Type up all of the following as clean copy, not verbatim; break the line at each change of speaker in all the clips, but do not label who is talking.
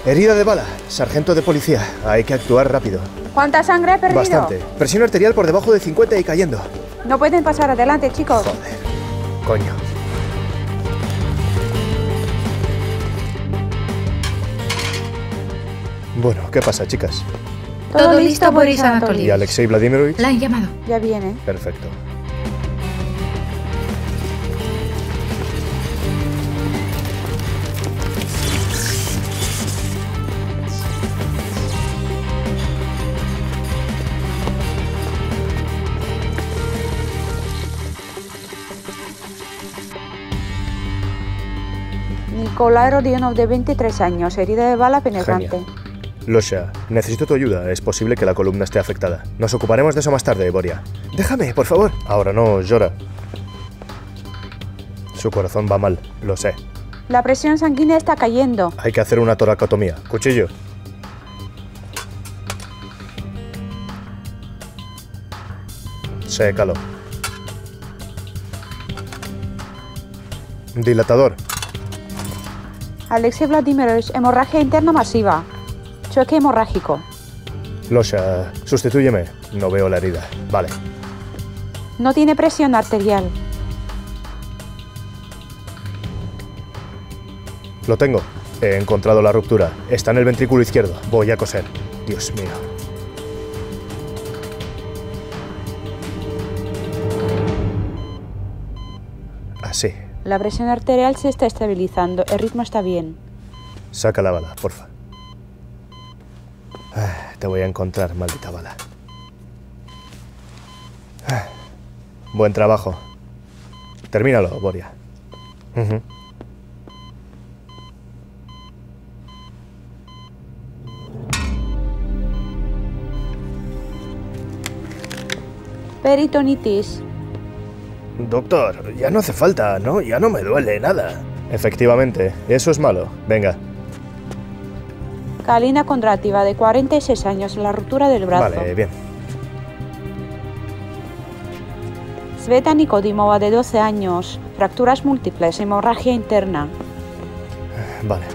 Herida de bala, sargento de policía. Hay que actuar rápido.
¿Cuánta sangre ha perdido?
Bastante. Presión arterial por debajo de 50 y cayendo.
No pueden pasar adelante, chicos.
Joder. Coño. Bueno, ¿qué pasa, chicas?
Todo listo, Boris Anatolyevich.
¿Y Alexei Vladimirovich?
La han llamado.
Ya viene.
Perfecto.
Nikolai Rodionov, de 23 años, herida de bala penetrante.
Genial. Losha, necesito tu ayuda. Es posible que la columna esté afectada. Nos ocuparemos de eso más tarde, Boria. Déjame, por favor. Ahora no, llora. Su corazón va mal, lo sé.
La presión sanguínea está cayendo.
Hay que hacer una toracotomía. Cuchillo. Sécalo. Dilatador.
Alexei Vladimirovich, hemorragia interna masiva. Choque hemorrágico.
Losha, sustitúyeme. No veo la herida. Vale.
No tiene presión arterial.
Lo tengo. He encontrado la ruptura. Está en el ventrículo izquierdo. Voy a coser. Dios mío. Así.
La presión arterial se está estabilizando. El ritmo está bien.
Saca la bala, porfa. Te voy a encontrar, maldita bala. Buen trabajo. Termínalo, Boria.
Peritonitis.
Doctor, ya no hace falta, ¿no? Ya no me duele nada. Efectivamente, eso es malo. Venga.
Kalina Kondrativa, de 46 años, la ruptura del brazo.
Vale, bien.
Sveta Nikodimova, de 12 años, fracturas múltiples, hemorragia interna.
Vale.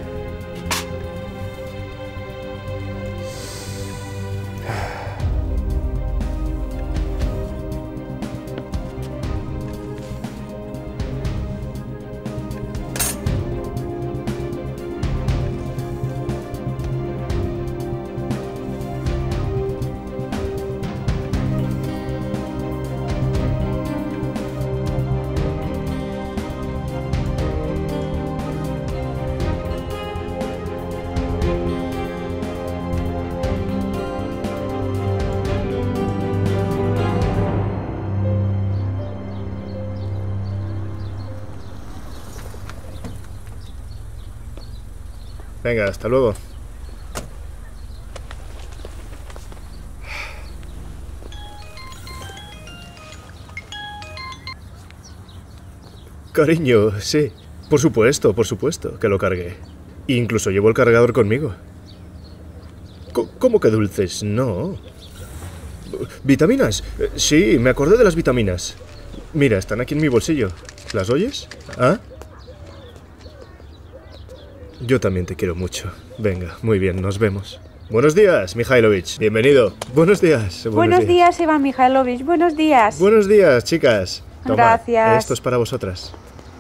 Venga, hasta luego. Cariño, sí. Por supuesto, que lo cargué. Incluso llevo el cargador conmigo. ¿Cómo que dulces? No. ¿Vitaminas? Sí, me acordé de las vitaminas. Mira, están aquí en mi bolsillo. ¿Las oyes? ¿Ah? Yo también te quiero mucho. Venga, muy bien, nos vemos. Buenos días, Mikhailovich. Bienvenido. Buenos días.
Buenos días, Iván Mikhailovich. Buenos días.
Buenos días, chicas. Toma,
gracias.
Esto es para vosotras.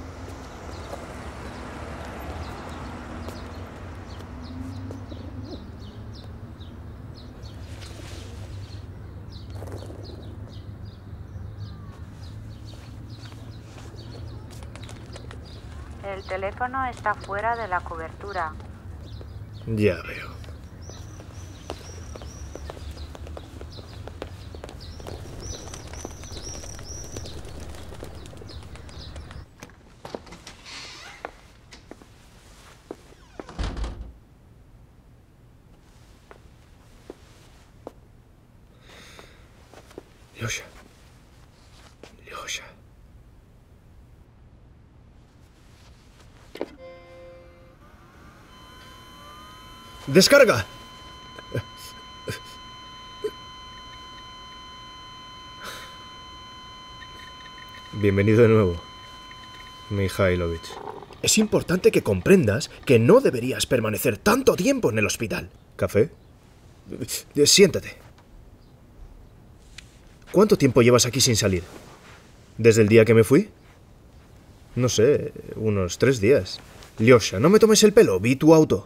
El teléfono está fuera de la cobertura.
Ya veo. Lyosha. Lyosha. ¡Descarga! Bienvenido de nuevo, Mikhailovich. Es importante que comprendas que no deberías permanecer tanto tiempo en el hospital. ¿Café? Siéntate. ¿Cuánto tiempo llevas aquí sin salir? ¿Desde el día que me fui? No sé, unos 3 días. Lyosha, no me tomes el pelo, vi tu auto.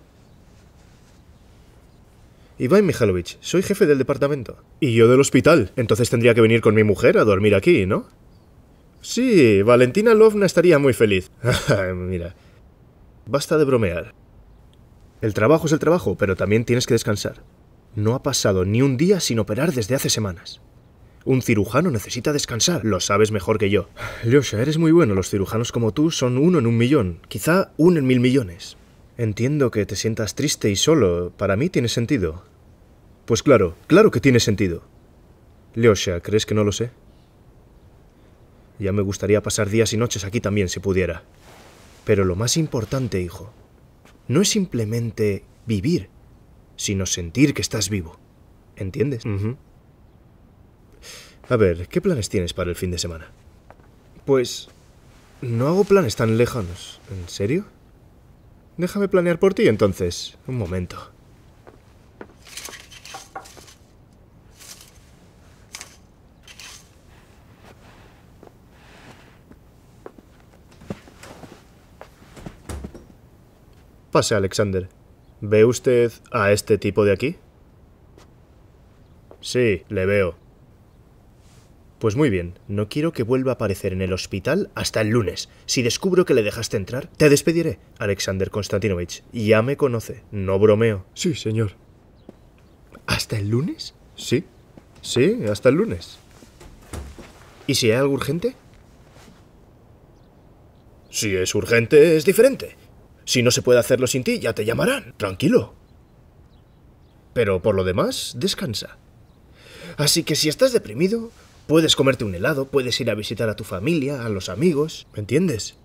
Iván Mikhailovich, soy jefe del departamento. Y yo del hospital. Entonces tendría que venir con mi mujer a dormir aquí, ¿no? Sí, Valentina Lovna estaría muy feliz. Mira, basta de bromear. El trabajo es el trabajo, pero también tienes que descansar. No ha pasado ni un día sin operar desde hace semanas. Un cirujano necesita descansar, lo sabes mejor que yo. Lyosha, eres muy bueno. Los cirujanos como tú son 1 en 1.000.000, quizá 1 en 1.000.000.000. Entiendo que te sientas triste y solo. Para mí tiene sentido. Pues claro, claro que tiene sentido. Lyosha, ¿crees que no lo sé? Ya me gustaría pasar días y noches aquí también si pudiera. Pero lo más importante, hijo, no es simplemente vivir, sino sentir que estás vivo. ¿Entiendes? A ver, ¿qué planes tienes para el fin de semana? Pues no hago planes tan lejanos. ¿En serio? Déjame planear por ti, entonces. Un momento. Pase, Alexander. ¿Ve usted a este tipo de aquí? Sí, le veo. Pues muy bien, no quiero que vuelva a aparecer en el hospital hasta el lunes. Si descubro que le dejaste entrar, te despediré. Alexander Konstantinovich, ya me conoce, no bromeo. Sí, señor. ¿Hasta el lunes? Sí, sí, hasta el lunes. ¿Y si hay algo urgente? Si es urgente, es diferente. Si no se puede hacerlo sin ti, ya te llamarán. Tranquilo. Pero por lo demás, descansa. Así que si estás deprimido, puedes comerte un helado, puedes ir a visitar a tu familia, a los amigos. ¿Me entiendes?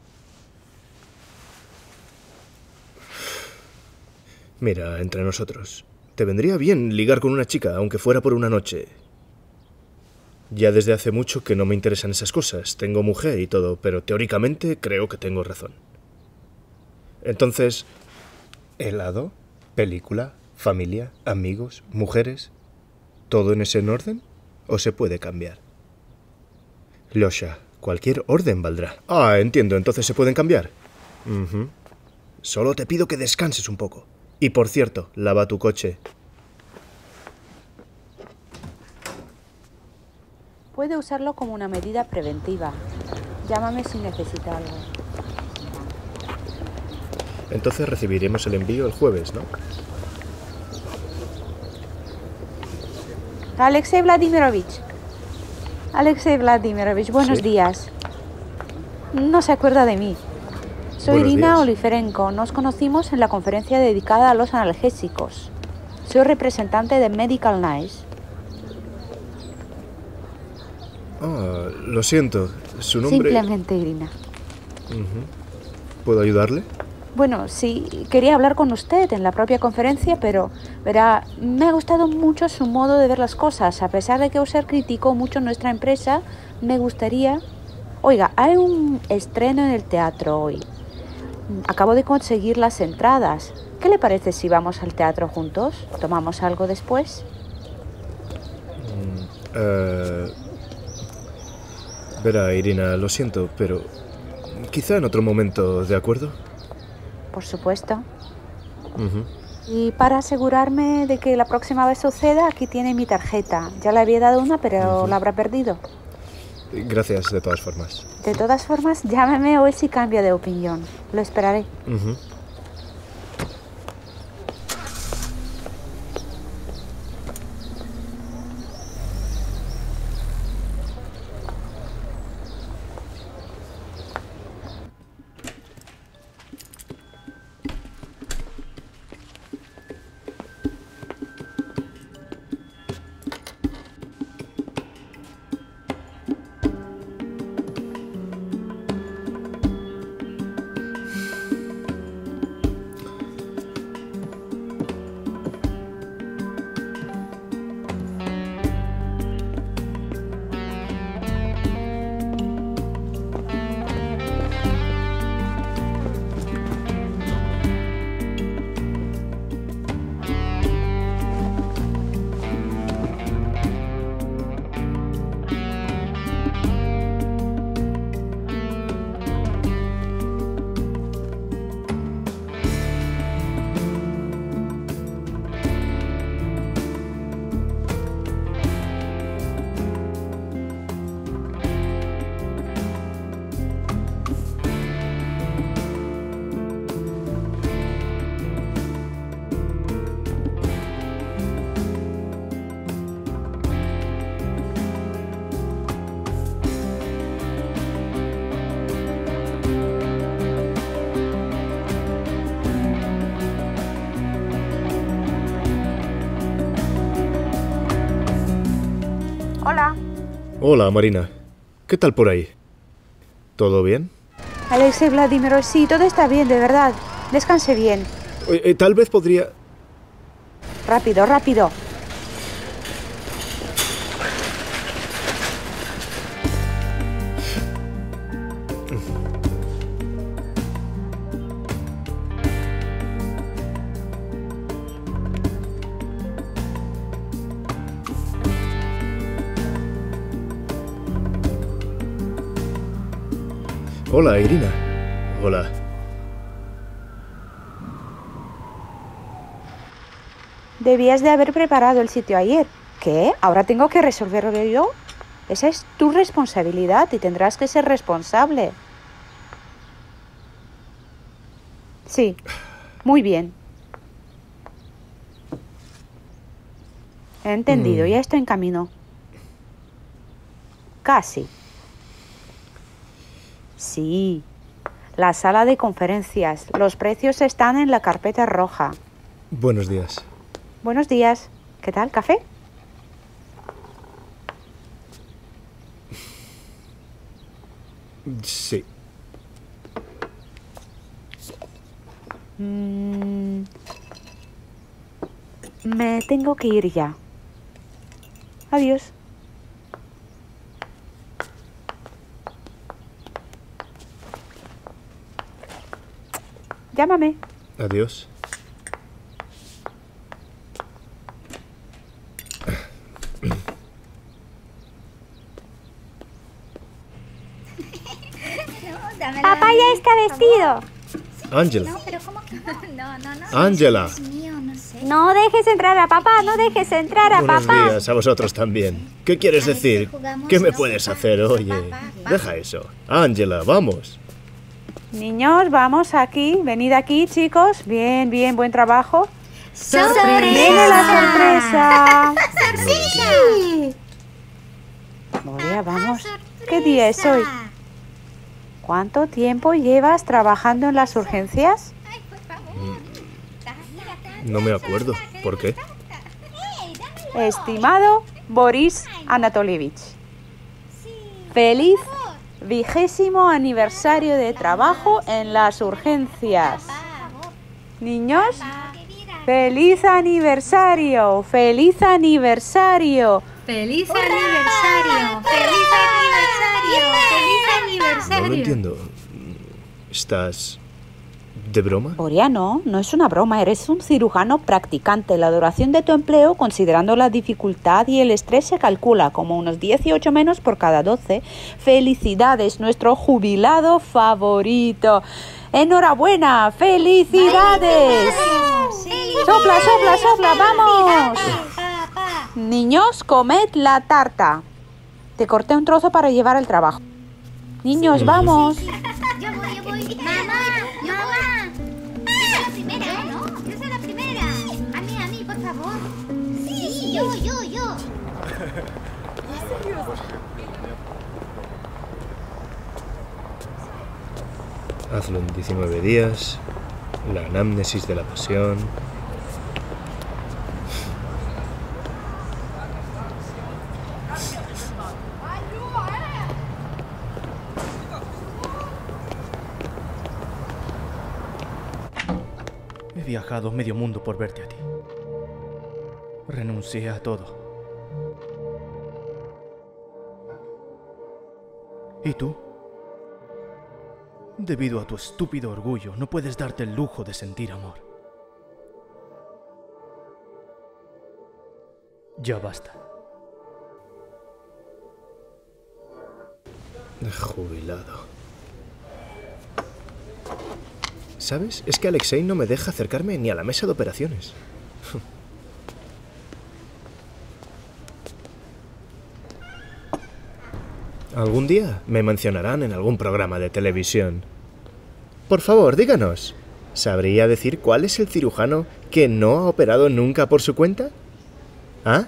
Mira, entre nosotros, te vendría bien ligar con una chica, aunque fuera por una noche. Ya desde hace mucho que no me interesan esas cosas. Tengo mujer y todo, pero teóricamente creo que tengo razón. Entonces, helado, película, familia, amigos, mujeres, ¿todo en ese orden? ¿O se puede cambiar? Lyosha, cualquier orden valdrá. Ah, entiendo, entonces se pueden cambiar. Solo te pido que descanses un poco. Y por cierto, lava tu coche.
Puede usarlo como una medida preventiva. Llámame si necesita algo.
Entonces recibiremos el envío el jueves, ¿no?
Alexei Vladimirovich. Alexei Vladimirovich, buenos días. No se acuerda de mí. Soy
Buenos
Irina
días.
Oliferenko. Nos conocimos en la conferencia dedicada a los analgésicos. Soy representante de Medical Nice.
Ah, lo siento. Su nombre...
Simplemente Irina.
¿Puedo ayudarle?
Bueno, sí, quería hablar con usted en la propia conferencia, pero, verá, me ha gustado mucho su modo de ver las cosas. A pesar de que usted criticó mucho nuestra empresa, me gustaría... Oiga, hay un estreno en el teatro hoy. Acabo de conseguir las entradas. ¿Qué le parece si vamos al teatro juntos? ¿Tomamos algo después?
Verá, Irina, lo siento, pero... quizá en otro momento, ¿de acuerdo?
Por supuesto. Y para asegurarme de que la próxima vez suceda, aquí tiene mi tarjeta. Ya le había dado una, pero la habrá perdido.
Gracias, de todas formas.
De todas formas, llámeme hoy si cambia de opinión. Lo esperaré. Hola.
Hola, Marina. ¿Qué tal por ahí? ¿Todo bien?
Alexei Vladimirovich, sí, todo está bien, de verdad. Descanse bien.
Tal vez podría...
Rápido, rápido.
Hola, Irina. Hola.
Debías de haber preparado el sitio ayer. ¿Qué? ¿Ahora tengo que resolverlo yo? Esa es tu responsabilidad y tendrás que ser responsable. Sí, muy bien. He entendido, ya estoy en camino. Casi. Sí, la sala de conferencias. Los precios están en la carpeta roja.
Buenos días.
Buenos días. ¿Qué tal? ¿Café?
Sí.
Me tengo que ir ya. Adiós. Llámame.
Adiós.
Papá ya está vestido.
Ángela.
No, pero ¿cómo? No.
Ángela.
Dios mío, no sé. No dejes entrar a papá, no dejes entrar a
Buenos
papá.
días a vosotros también. ¿Qué quieres decir? ¿Qué me puedes hacer? Oye, deja eso. Ángela, vamos.
Niños, vamos aquí. Venid aquí, chicos. Bien, bien, buen trabajo.
¡Sorpresa!
¡Viene la sorpresa!
¡Sorpresa!
Gloria, vamos. ¿Qué día es hoy? ¿Cuánto tiempo llevas trabajando en las urgencias?
Ay, por favor.
No me acuerdo. ¿Por qué?
Estimado Boris Anatolievich, feliz 20º aniversario de trabajo en las urgencias. Niños, feliz aniversario, feliz aniversario.
¡Feliz aniversario! ¡Feliz aniversario! ¡Feliz aniversario!
No lo entiendo. ¿Estás de broma?
Gloria, no es una broma, eres un cirujano practicante. La duración de tu empleo, considerando la dificultad y el estrés, se calcula como unos 18 menos por cada 12. ¡Felicidades, nuestro jubilado favorito! ¡Enhorabuena! ¡Felicidades! ¡Sopla, sopla, sopla! ¡Vamos! Niños, comed la tarta. Te corté un trozo para llevar al trabajo. Niños, vamos.
Yo voy. Mamá. Yo soy la primera, ¿no? Yo soy la primera. A mí, por favor. Sí, yo.
Hazlo en 19 días. La anamnesis de la pasión.
He viajado medio mundo por verte a ti. Renuncié a todo. ¿Y tú? Debido a tu estúpido orgullo, no puedes darte el lujo de sentir amor. Ya basta.
Jubilado. ¿Sabes? Es que Alexei no me deja acercarme ni a la mesa de operaciones. Algún día me mencionarán en algún programa de televisión. Por favor, díganos. ¿Sabría decir cuál es el cirujano que no ha operado nunca por su cuenta? ¿Ah?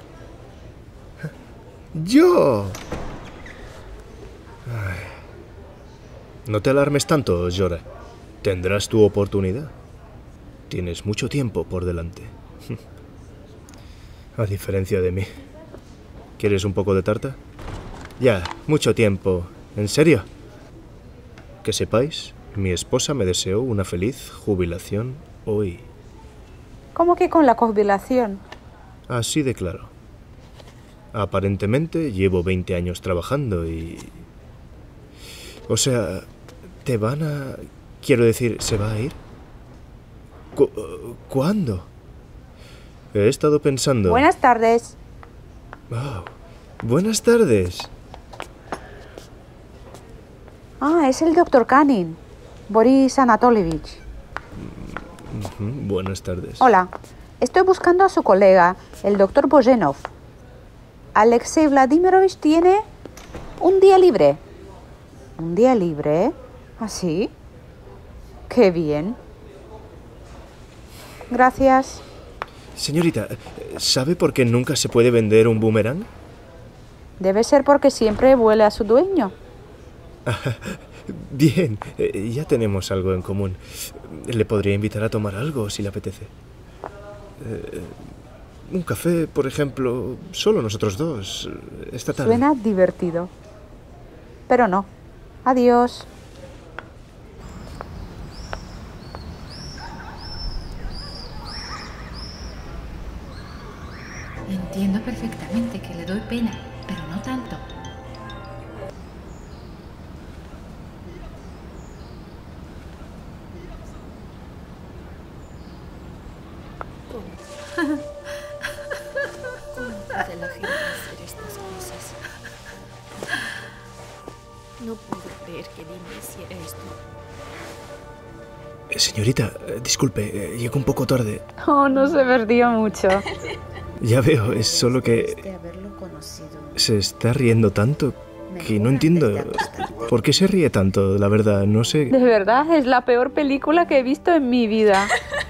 ¡Yo! Ay. No te alarmes tanto, Jora. Tendrás tu oportunidad. Tienes mucho tiempo por delante. A diferencia de mí. ¿Quieres un poco de tarta? Ya, mucho tiempo. ¿En serio? Que sepáis, mi esposa me deseó una feliz jubilación hoy.
¿Cómo que con la jubilación?
Así de claro. Aparentemente llevo 20 años trabajando y... O sea, ¿te van a...? Quiero decir, ¿se va a ir? ¿Cuándo? He estado pensando...
Buenas tardes.
Wow. Buenas tardes.
Ah, es el doctor Kanin. Boris Anatolievich.
Buenas tardes.
Hola. Estoy buscando a su colega, el doctor Bojenov. Alexei Vladimirovich tiene un día libre. ¿Un día libre? ¿Ah, sí? ¡Qué bien! Gracias.
Señorita, ¿sabe por qué nunca se puede vender un boomerang?
Debe ser porque siempre vuela a su dueño.
Bien, ya tenemos algo en común. Le podría invitar a tomar algo si le apetece. Un café, por ejemplo, solo nosotros dos, esta tarde.
Suena divertido. Pero no. Adiós.
Entiendo perfectamente que le doy pena, pero no tanto.
¿Cómo puede la gente hacer estas cosas? No puedo creer que Dina hiciera esto.
Señorita, disculpe, llego un poco tarde.
Oh, no se perdió mucho.
Ya veo, es solo que
De haberlo conocido.
se está riendo tanto que no entiendo por qué se ríe tanto, la verdad, no sé.
De verdad, es la peor película que he visto en mi vida.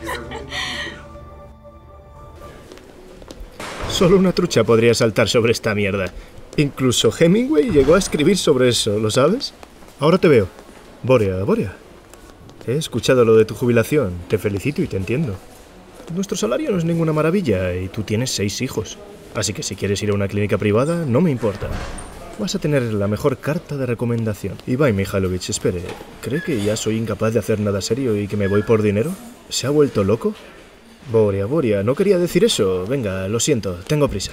Solo una trucha podría saltar sobre esta mierda. Incluso Hemingway llegó a escribir sobre eso, ¿lo sabes? Ahora te veo. Borea. He escuchado lo de tu jubilación. Te felicito y te entiendo. Nuestro salario no es ninguna maravilla y tú tienes 6 hijos. Así que si quieres ir a una clínica privada, no me importa. Vas a tener la mejor carta de recomendación. Ibai Mikhailovich, espere. ¿Cree que ya soy incapaz de hacer nada serio y que me voy por dinero? ¿Se ha vuelto loco? Borea, no quería decir eso. Venga, lo siento, tengo prisa.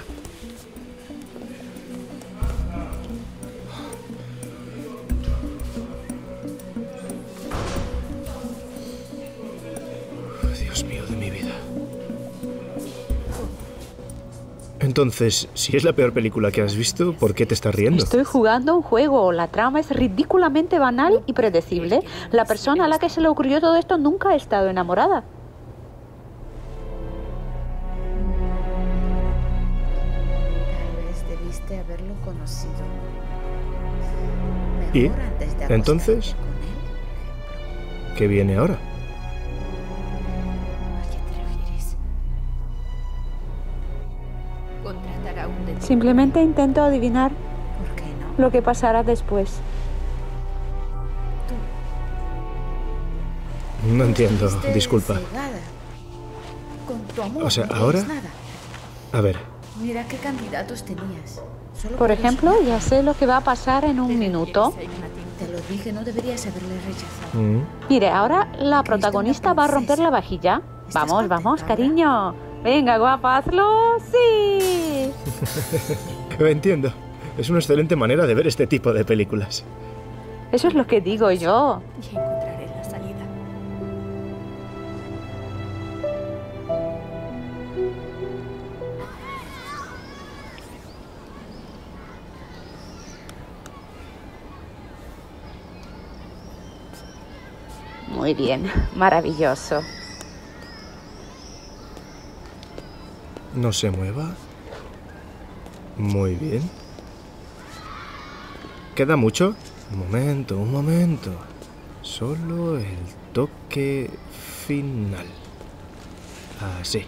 Dios mío de mi vida. Entonces, si es la peor película que has visto, ¿por qué te estás riendo?
Estoy jugando un juego. La trama es ridículamente banal y predecible. La persona a la que se le ocurrió todo esto nunca ha estado enamorada.
Tal vez debiste haberlo conocido.
¿Y?
Mejor antes de acostarte
Entonces,
con él,
¿qué viene ahora?
¿a qué te refieres?
Contratar a un detective.
Simplemente intento adivinar
¿Por qué no?
lo que pasará después.
No entiendo,
Estuviste
disculpa.
cegada. Con tu amor
O sea,
no
ahora-
tienes nada.
A ver,
Mira qué candidatos tenías. Solo
Por
puedes
ejemplo,
uno.
ya sé lo que va a pasar en un
¿Te
minuto.
refieres a Ignatín?
Te lo dije, no deberías haberle rechazado.
Mire, ahora la protagonista va a romper la vajilla.
¿Estás
Vamos,
contenta,
cariño. Venga, guapa, hazlo. Sí.
entiendo. Es una excelente manera de ver este tipo de películas.
Eso es lo que digo yo.
Ya encontraré la salida.
Muy bien, maravilloso.
No se mueva. Muy bien. ¿Queda mucho? Un momento. Solo el toque final. Así.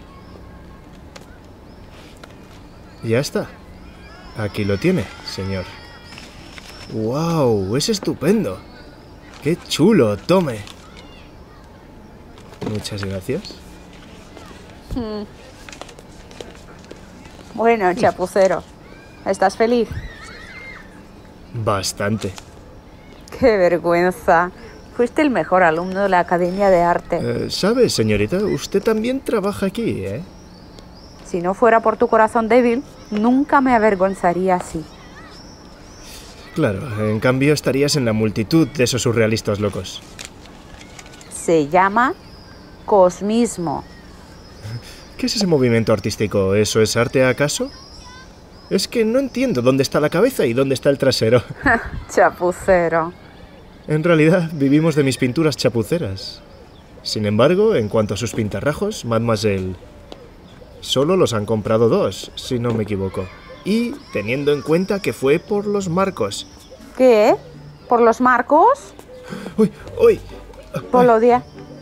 Ya está. Aquí lo tiene, señor. ¡Wow! Es estupendo. ¡Qué chulo! Tome. Muchas gracias.
Bueno, chapucero. ¿Estás feliz?
Bastante.
¡Qué vergüenza! Fuiste el mejor alumno de la Academia de Arte.
¿Sabe, señorita? Usted también trabaja aquí, ¿eh?
Si no fuera por tu corazón débil, nunca me avergonzaría así.
Claro, en cambio estarías en la multitud de esos surrealistas locos.
Se llama cosmismo.
¿Qué es ese movimiento artístico? ¿Eso es arte acaso? Es que no entiendo dónde está la cabeza y dónde está el trasero.
Chapucero.
En realidad, vivimos de mis pinturas chapuceras. Sin embargo, en cuanto a sus pintarrajos, Mademoiselle, solo los han comprado 2, si no me equivoco. Y teniendo en cuenta que fue por los marcos.
¿Qué? ¿Por los marcos?
¡Uy! ¡Uy!
Volodia.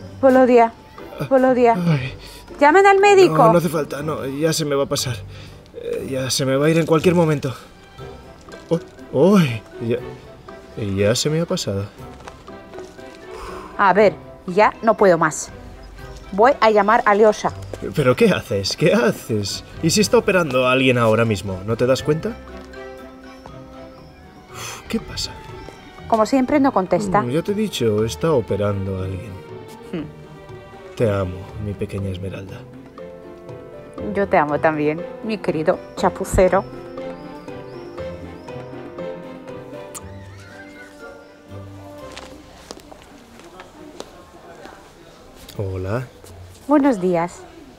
Ay.
Llamen al médico.
No hace falta, no, ya se me va a pasar. Ya se me va a ir en cualquier momento. ¡Uy! Ya se me ha pasado.
A ver, ya no puedo más. Voy a llamar a Alyosha.
¿Pero qué haces? ¿Qué haces? ¿Y si está operando a alguien ahora mismo? ¿No te das cuenta? ¿Qué pasa?
Como siempre, no contesta.
Ya te he dicho, está operando a alguien. Te amo, mi pequeña Esmeralda.
Yo te amo también, mi querido chapucero.
Hola.
Buenos días.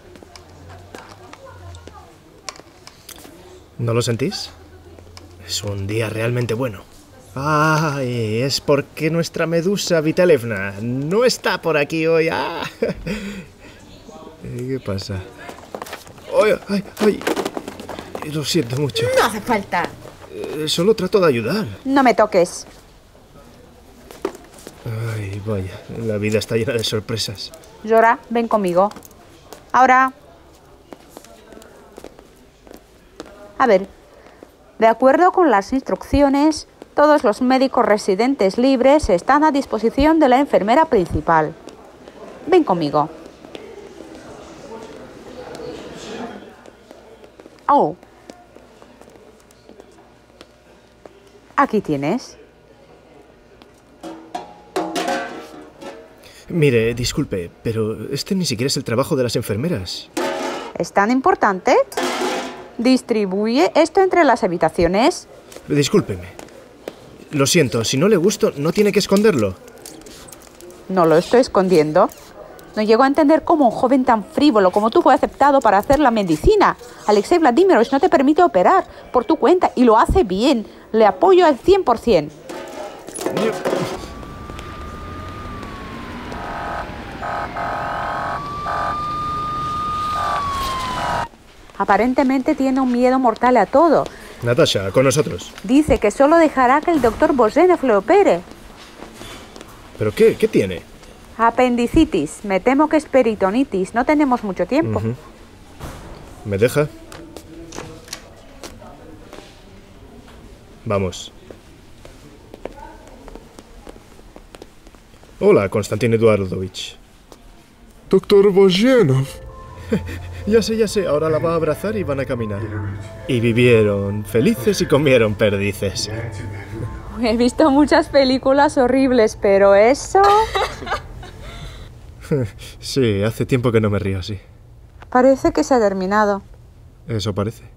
¿No lo sentís? Es un día realmente bueno. ¡Ay! Es porque nuestra Medusa Vitalevna no está por aquí hoy. ¡Ah! ¿Qué pasa? ¡Ay, ay, ay! Lo siento mucho.
No hace falta.
Solo trato de ayudar.
No me toques.
Ay, vaya. La vida está llena de sorpresas.
Llora, ven conmigo. Ahora. A ver, de acuerdo con las instrucciones, todos los médicos residentes libres están a disposición de la enfermera principal. Ven conmigo. Oh. Aquí tienes.
Mire, disculpe, pero este ni siquiera es el trabajo de las enfermeras.
¿Es tan importante? Distribuye esto entre las habitaciones.
Discúlpeme. Lo siento, si no le gusto, no tiene que esconderlo.
No lo estoy escondiendo. No llego a entender cómo un joven tan frívolo como tú fue aceptado para hacer la medicina. Alexei Vladimirovich no te permite operar por tu cuenta y lo hace bien. Le apoyo al 100%. Aparentemente tiene un miedo mortal a todo.
Natasha, con nosotros.
Dice que solo dejará que el doctor Bozenov le opere.
¿Pero qué? ¿Qué tiene?
Apendicitis. Me temo que es peritonitis. No tenemos mucho tiempo.
¿Me deja? Vamos. Hola, Konstantin Eduardovich.
Doctor Bozenov.
Ya sé, ahora la va a abrazar y van a caminar. Y vivieron felices y comieron perdices.
He visto muchas películas horribles, pero eso...
Sí, hace tiempo que no me río así.
Parece que se ha terminado.
Eso parece.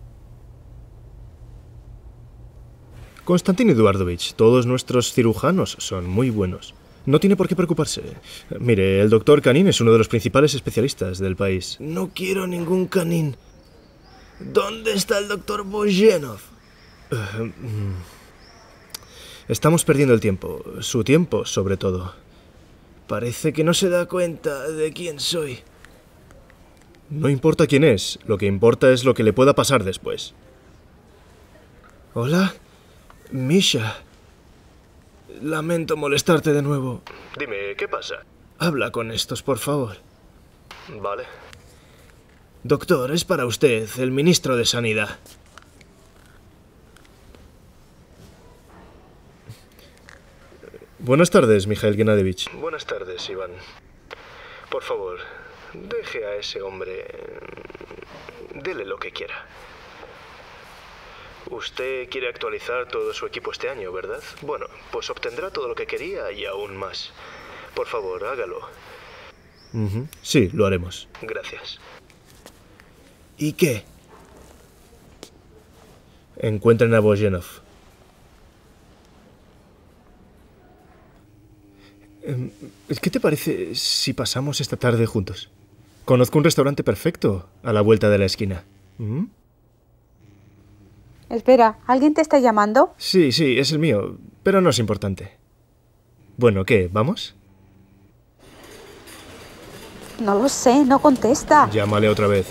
Konstantin Eduardovich, todos nuestros cirujanos son muy buenos. No tiene por qué preocuparse. Mire, el doctor Canin es uno de los principales especialistas del país. No quiero ningún Canin. ¿Dónde está el doctor Bozenov? Estamos perdiendo el tiempo. Su tiempo, sobre todo. Parece que no se da cuenta de quién soy. No importa quién es. Lo que importa es lo que le pueda pasar después. ¿Hola? Misha. Lamento molestarte de nuevo. Dime, ¿qué pasa? Habla con estos, por favor. Vale. Doctor, es para usted, el ministro de Sanidad. Buenas tardes, Mikhail Gennadievich. Buenas tardes, Iván. Por favor, deje a ese hombre... Dele lo que quiera. Usted quiere actualizar todo su equipo este año, ¿verdad? Bueno, pues obtendrá todo lo que quería y aún más. Por favor, hágalo. Sí, lo haremos. Gracias. ¿Y qué? Encuentren a Vojenov. ¿Qué te parece si pasamos esta tarde juntos? Conozco un restaurante perfecto a la vuelta de la esquina.
Espera, ¿alguien te está llamando?
Sí, es el mío, pero no es importante. Bueno, ¿qué? ¿Vamos?
No lo sé, no contesta.
Llámale otra vez.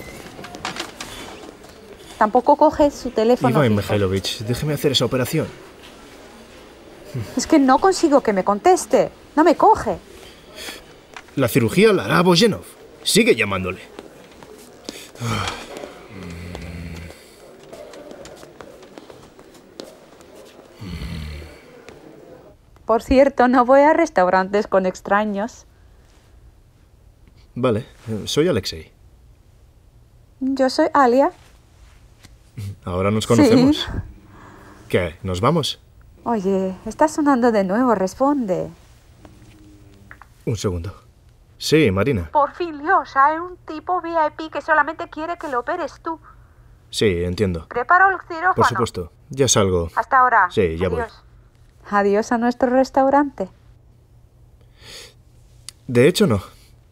Tampoco coge su teléfono
Iván
fijo.
Mikhailovich, déjeme hacer esa operación.
Es que no consigo que me conteste. No me coge.
La cirugía la hará Vojenov. Sigue llamándole.
Por cierto, no voy a restaurantes con extraños.
Vale, soy Alexei.
Yo soy Alia.
Ahora nos conocemos.
Sí.
¿Qué? ¿Nos vamos?
Oye, está sonando de nuevo, responde.
Un segundo. Sí, Marina.
Por fin, Dios, hay un tipo VIP que solamente quiere que lo operes tú.
Sí, entiendo.
Preparo el quirófano.
Por supuesto. Ya salgo.
Hasta ahora.
Sí, ya voy.
Adiós. Adiós a nuestro restaurante.
De hecho, no.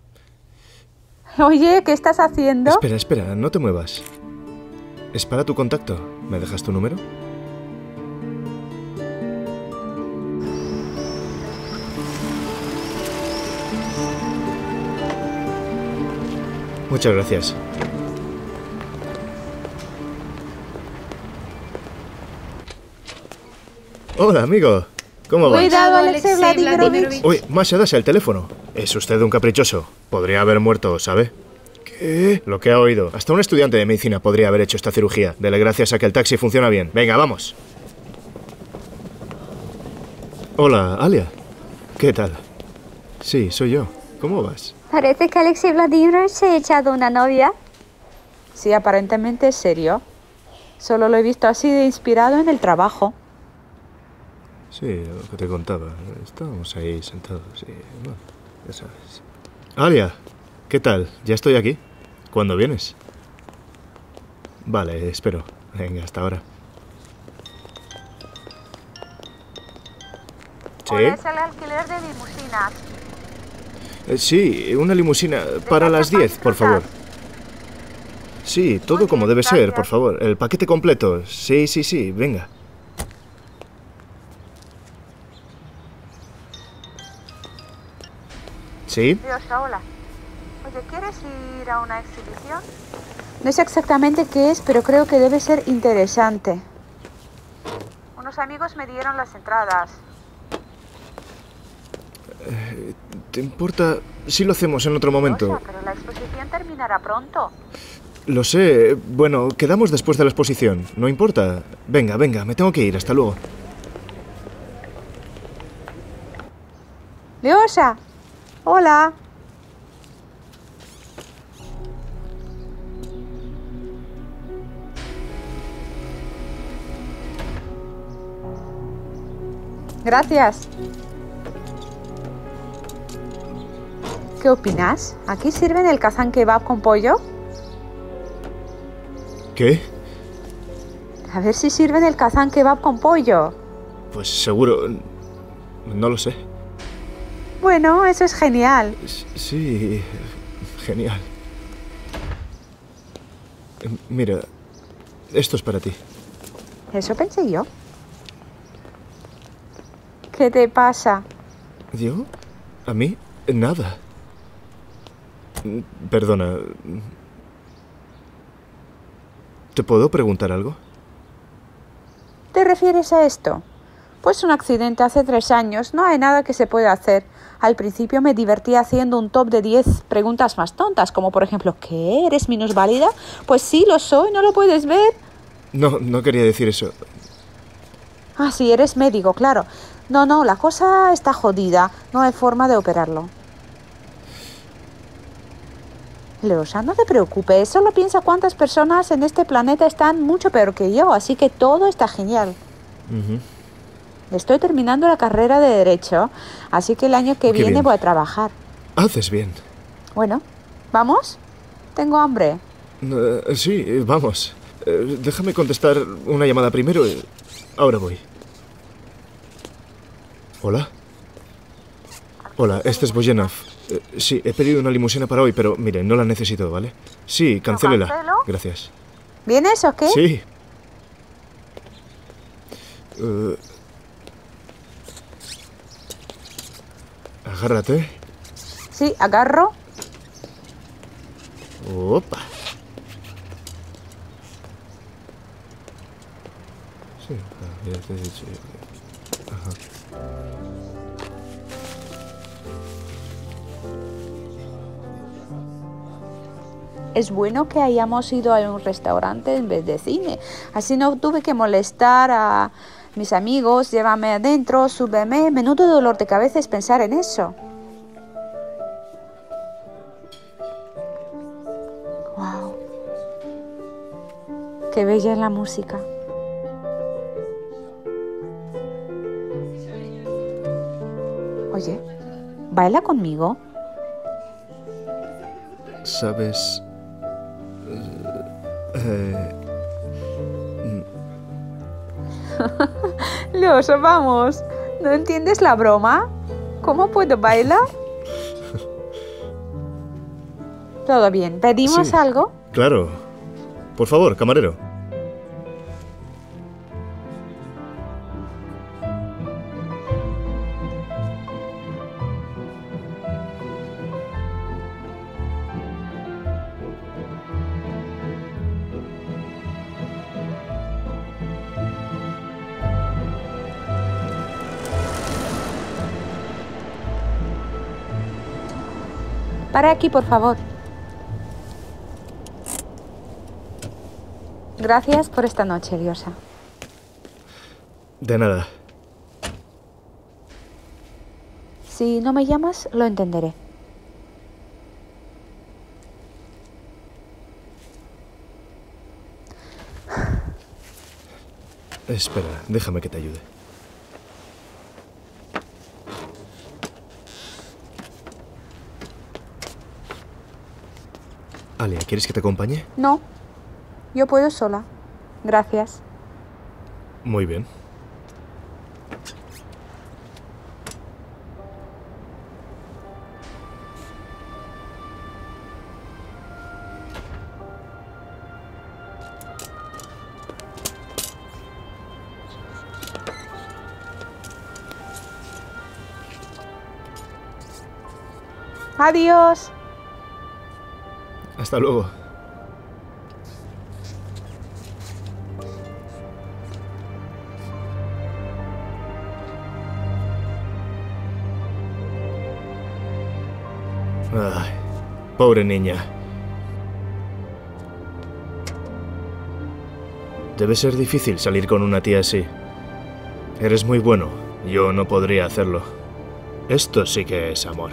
Oye, ¿qué estás haciendo?
Espera, no te muevas. Es para tu contacto. ¿Me dejas tu número? Muchas gracias. Hola, amigo. ¿Cómo vas?
Cuidado, Alexei Vladimirovich.
Uy, Masha, das el teléfono. Es usted un caprichoso. Podría haber muerto, ¿sabe? ¿Qué? Lo que ha oído. Hasta un estudiante de medicina podría haber hecho esta cirugía. Dele gracias a que el taxi funciona bien. Venga, vamos. Hola, Alia. ¿Qué tal? Sí, soy yo. ¿Cómo vas?
Parece que Alexei Vladimirovich se ha echado una novia.
Sí, aparentemente es serio. Solo lo he visto así de inspirado en el trabajo.
Sí, lo que te contaba. Estábamos ahí sentados, sí. Bueno, ya sabes. Alia, ¿qué tal? ¿Ya estoy aquí? ¿Cuándo vienes? Vale, espero. Venga, hasta ahora. ¿Sí?
Hola, es el alquiler de limusinas.
Sí, una limusina para las 10, por favor. Sí, todo
Muy
como
bien,
debe ser,
gracias.
por favor. El paquete completo. Sí, venga. ¿Sí?
Dios, hola. Oye, ¿quieres ir a una exhibición? No sé exactamente qué es, pero creo que debe ser interesante. Unos amigos me dieron las entradas.
¿Te importa si lo hacemos en otro momento?
Rosa, pero la exposición terminará pronto.
Lo sé. Bueno, quedamos después de la exposición. No importa. Venga, me tengo que ir. Hasta luego.
Leosa, hola. Gracias. ¿Qué opinas? ¿Aquí sirven el kazán kebab con pollo?
¿Qué?
A ver si sirven el kazán kebab con pollo.
Pues seguro. No lo sé.
Bueno, eso es genial.
Sí, genial. Mira, esto es para ti.
Eso pensé yo. ¿Qué te pasa?
¿Yo? ¿A mí? Nada. Perdona. ¿Te puedo preguntar algo?
¿Te refieres a esto? Pues un accidente hace 3 años, no hay nada que se pueda hacer. Al principio me divertí haciendo un top de 10 preguntas más tontas, como por ejemplo, ¿qué? ¿Eres minusválida? Pues sí, lo soy, ¿no lo puedes ver?
No quería decir eso.
Ah, sí, eres médico, claro. No, la cosa está jodida, no hay forma de operarlo. Leosa, no te preocupes, solo piensa cuántas personas en este planeta están mucho peor que yo, así que todo está genial. Estoy terminando la carrera de Derecho, así que el año que viene
bien.
voy a trabajar.
Haces bien.
Bueno, ¿vamos? Tengo hambre.
Sí, vamos. Déjame contestar una llamada primero. Ahora voy. ¿Hola? Hola, este es Bojenov. Sí, he pedido una limusina para hoy, pero mire, no la necesito, ¿vale? Sí, cancélela.
cancelo?
Gracias.
¿Vienes o qué?
Sí. Agárrate.
Sí, agarro.
Opa. Sí, ya te he dicho. Ajá.
Es bueno que hayamos ido a un restaurante en vez de cine. Así no tuve que molestar a mis amigos. Llévame adentro, súbeme. Menudo dolor de cabeza es pensar en eso. Wow. Qué bella es la música. Oye, ¿baila conmigo?
¿Sabes?
Leosa, vamos. ¿No entiendes la broma? ¿Cómo puedo bailar? Todo bien. ¿Pedimos
Sí.
algo?
Claro. Por favor, camarero.
Para aquí, por favor. Gracias por esta noche, Diosa.
De nada.
Si no me llamas, lo entenderé.
Espera, déjame que te ayude. Alia, ¿quieres que te acompañe?
No, yo puedo sola. Gracias.
Muy bien.
Adiós.
Hasta luego. Ay, pobre niña. Debe ser difícil salir con una tía así. Eres muy bueno. Yo no podría hacerlo. Esto sí que es amor.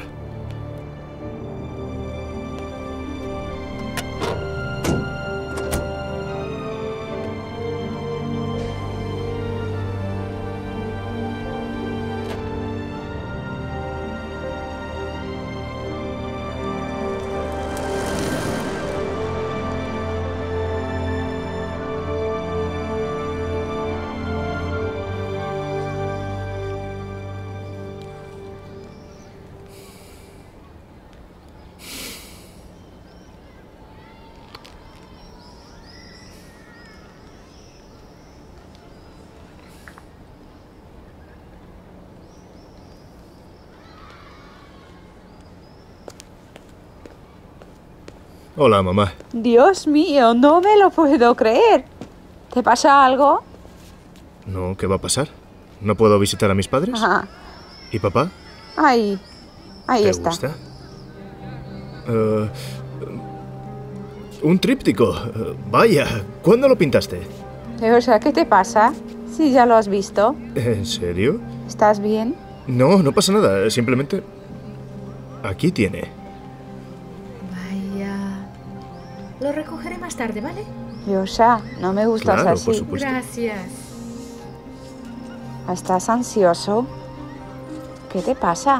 Hola, mamá.
Dios mío, no me lo puedo creer. ¿Te pasa algo?
No, ¿qué va a pasar? ¿No puedo visitar a mis padres?
Ajá.
¿Y papá?
Ahí
¿Te
está.
gusta? Un tríptico. Vaya, ¿cuándo lo pintaste?
O sea, ¿qué te pasa? Si ya lo has visto.
¿En serio?
¿Estás bien?
No, no pasa nada. Simplemente... Aquí tiene.
Vaya. Lo recogeré más tarde, ¿vale?
Lyosha, no me gustas
Claro,
así.
por supuesto.
Gracias.
¿Estás ansioso? ¿Qué te pasa?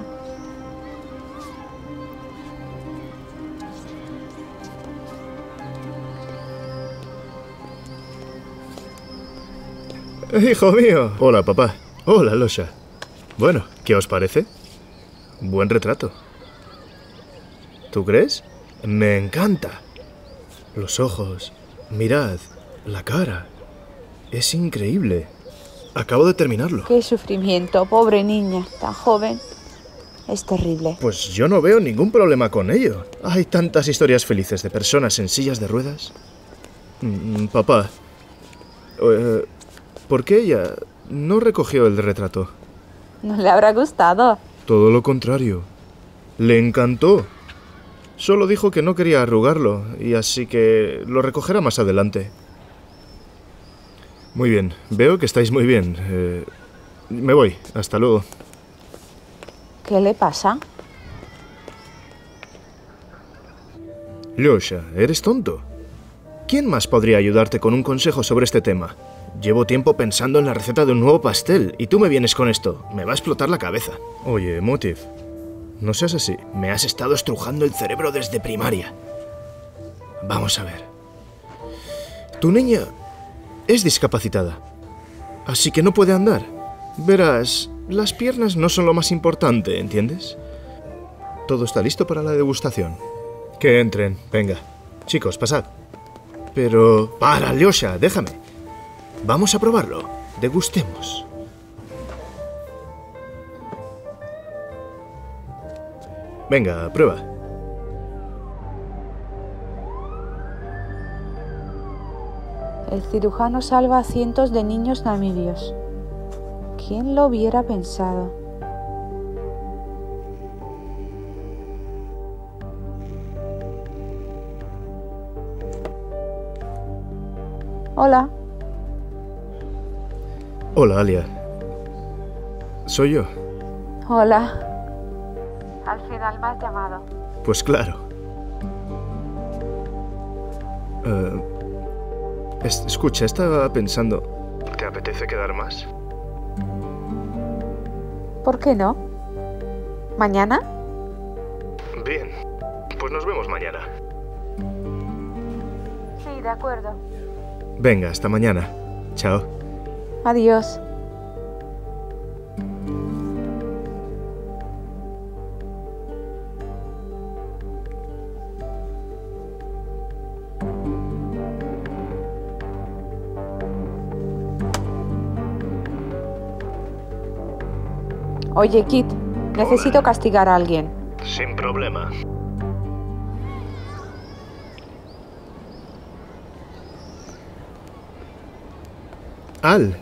Hijo mío. Hola, papá. Hola, Losha. Bueno, ¿qué os parece? Buen retrato. ¿Tú crees? Me encanta. Los ojos. Mirad. La cara. Es increíble. Acabo de terminarlo.
Qué sufrimiento, pobre niña, tan joven. Es terrible.
Pues yo no veo ningún problema con ello. Hay tantas historias felices de personas en sillas de ruedas. Papá, ¿por qué ella no recogió el retrato?
¿No le habrá gustado?
Todo lo contrario. Le encantó. Solo dijo que no quería arrugarlo, y así que lo recogerá más adelante. Muy bien, veo que estáis muy bien. Me voy, hasta luego.
¿Qué le pasa?
Lyosha, eres tonto. ¿Quién más podría ayudarte con un consejo sobre este tema? Llevo tiempo pensando en la receta de un nuevo pastel y tú me vienes con esto. Me va a explotar la cabeza. Oye, Motiv, no seas así. Me has estado estrujando el cerebro desde primaria. Vamos a ver. Tu niña es discapacitada, así que no puede andar. Verás, las piernas no son lo más importante, ¿entiendes? Todo está listo para la degustación. Que entren, venga. Chicos, pasad. Pero... ¡Para, Lyosha! Déjame. Vamos a probarlo. Degustemos. Venga, prueba.
El cirujano salva a cientos de niños namibios. ¿Quién lo hubiera pensado? Hola.
Hola, Alia. Soy yo.
Hola. Al final me has llamado.
Pues claro. Escucha, estaba pensando... ¿Te apetece quedar más?
¿Por qué no? ¿Mañana?
Bien. Pues nos vemos mañana.
Sí, de acuerdo.
Venga, hasta mañana. Chao.
Adiós. Oye, Kit, necesito castigar a alguien.
Sin problema. Al.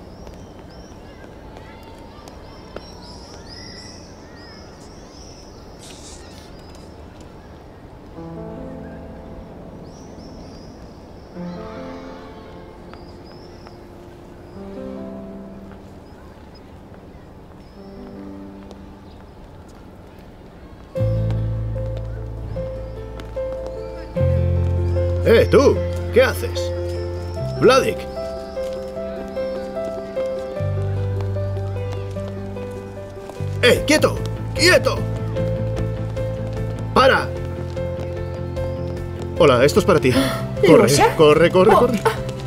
¡Tú! ¿Qué haces? ¡Vladik! ¡Quieto! ¡Quieto! ¡Para! Hola, esto es para ti. Corre,
¿Lyosha?
corre, corre, corre.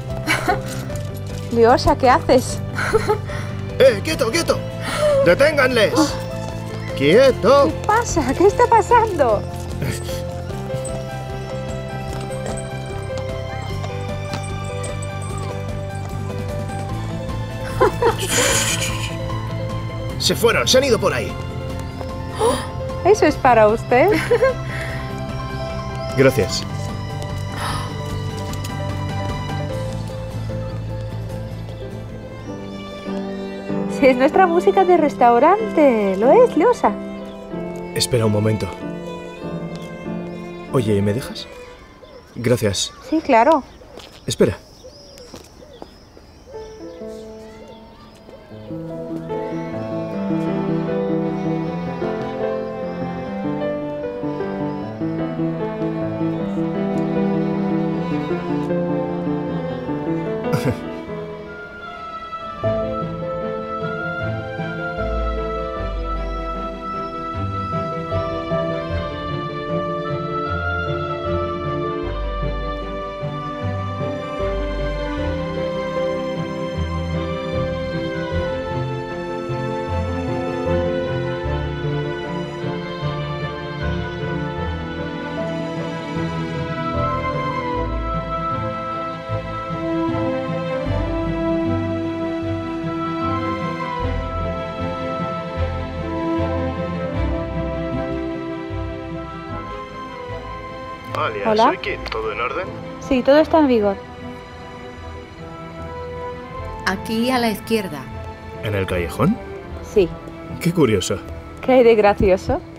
Lyosha, ¿qué haces?
¡Quieto, quieto! ¡Deténganles! ¡Quieto!
¿Qué pasa? ¿Qué está pasando?
Se fueron, se han ido por ahí.
¿Eso es para usted?
Gracias.
Si es nuestra música de restaurante, lo es, Lyosha.
Espera un momento. Oye, ¿me dejas? Gracias.
Sí, claro.
Espera. Alia,
Hola.
soy Kit. ¿Todo en orden?
Sí, todo está en vigor.
Aquí a la izquierda.
¿En el callejón?
Sí.
Qué curioso.
¿Qué hay de gracioso?